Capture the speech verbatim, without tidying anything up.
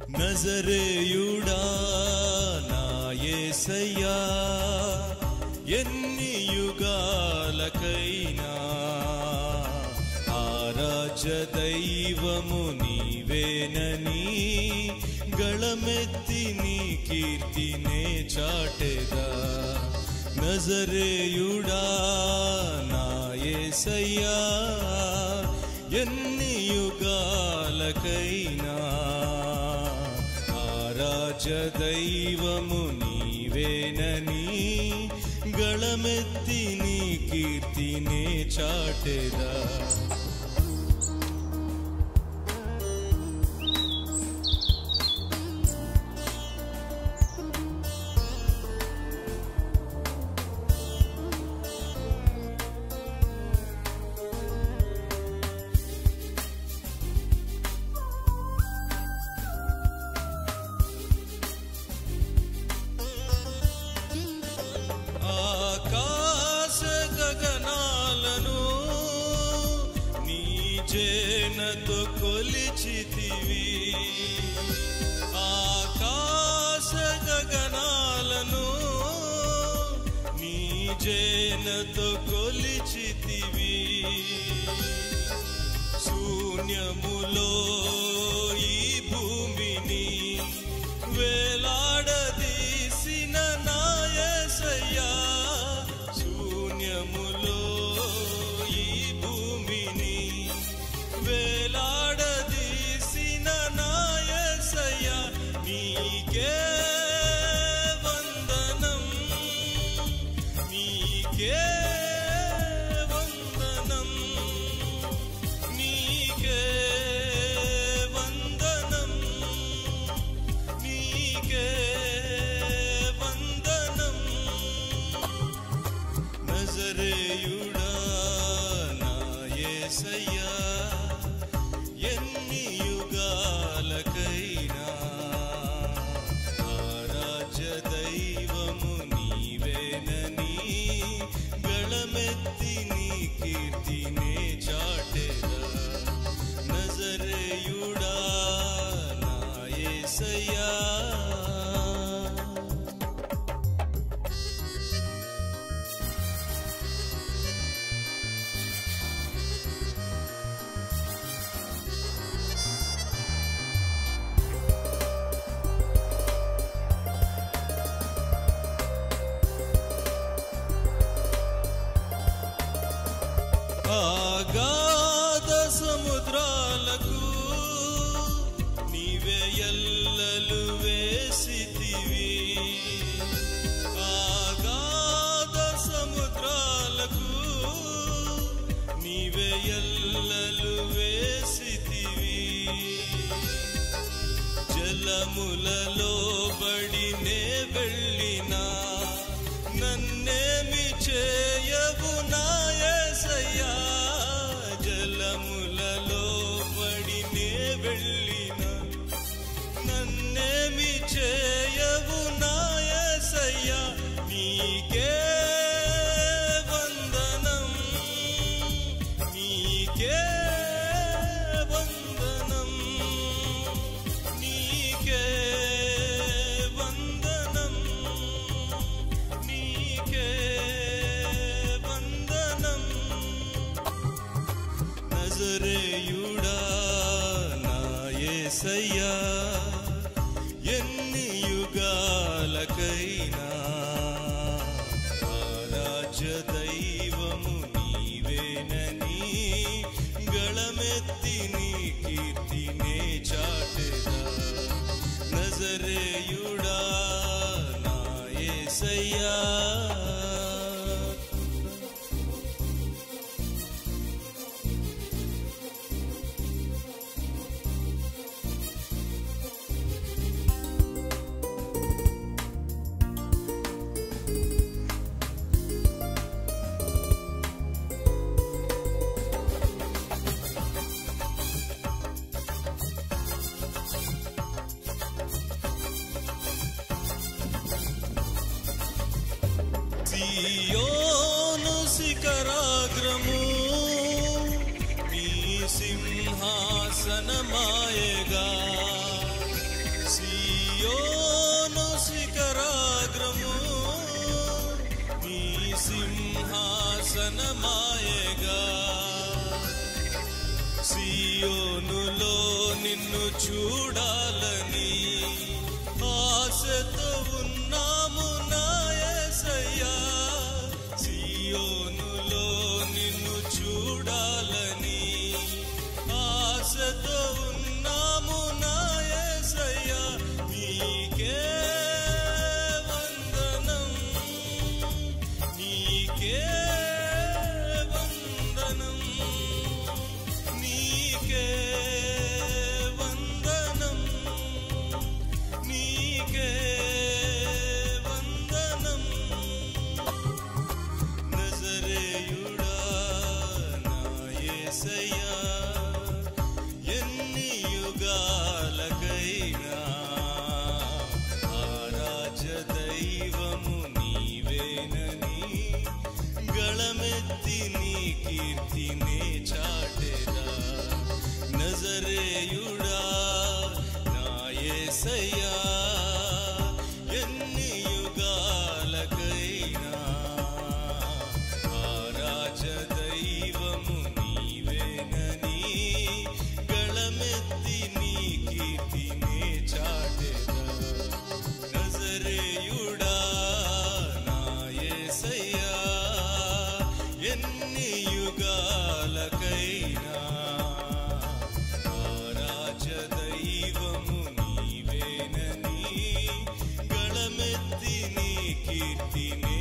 నజరేయుడా నా యేసయ్యా ఎన్ని యుగాలకైనా ఆరాధ్య దైవము నీవేనని గళమెత్తి నీ కీర్తినే చాటెదా. నజరేయుడా నా యేసయ్యా ఎన్ని యుగాలకైనా ఆరాధ్య దైవము నీవేనని గళమెత్తి నీ కీర్తినే చాటెదా. ఆకాశ గగనాలను నీ చేనతో కొలిచితివి. ఆకాశ గగనాలను నీ చేనతో కొలిచితివి. శూన్యములో ఈ భూమిని వేలాడదీసిన నా యేసయ్యా, శూన్యములో ఈ భూమిని వేలాడదీసిన నా యేసయ్యా, నీకే వందనం, నీకే వందనం, నీకే వందనం, నీకే వందనం. నజరేయుడా నా యేసయ్యా ఎన్ని యుగాలకైనా ఆరాధ్య దైవము నీవేనని గళమెత్తి నీ కీర్తినే చాటెదా. నజరేయుడా నా యేసయ్యా. అగాధ సముద్రాలకు నీవే ఎల్లలు వేసితివి. అగాధ సముద్రాలకు నీవే ఎల్లలు వేసితివి. జలములలో బడినే వెళ్ళినా నన్నేమి చేయవు నా యేసయ్యా, జలములలో బడినే వెళ్ళినా నన్నేమి చేయవు నా యేసయ్యా, నీకే వందనం, నీకే వందనం, నీకే వందనం, నీకే వందనం. నజరేయుడా నా యేసయ్యా ఎన్ని యుగాలకైనా ఆరాధ్య దైవము నీవేనని గళమెత్తి నీ కీర్తినే చాటెదా. నజరేయుడా నా యేసయ్యా. సియోనులో నిన్ను చూడాలని ఆశతో ఉన్నాము నా యేసయ్యా. సియోనులో నిన్ను చూడాలని ఆశతో ఉన్నాము నా యేసయ్యా. నీకే వందనం, నీకే వందనం, నీకే వందనం, నీకే వందనం. నజరేయుడా నా యేసయ్యా, ఎన్ని యుగాలకైనా ఆరాధ్య దైవము నీవేనని గళమెత్తి నీ కీర్తినే చాటెదా. నజరేయుడా నా యేసయ్యా, ఎన్ని యుగాలకైనా ఆరాధ్య దైవము నీవేనని గళమెత్తి నీ కీర్తినే చాటెదా. నజరేయుడా నా యేసయ్యా, ఎన్ని యుగాలకైనా ఆరాధ్య దైవము నీవేనని గళమెత్తి నీ కీర్తినే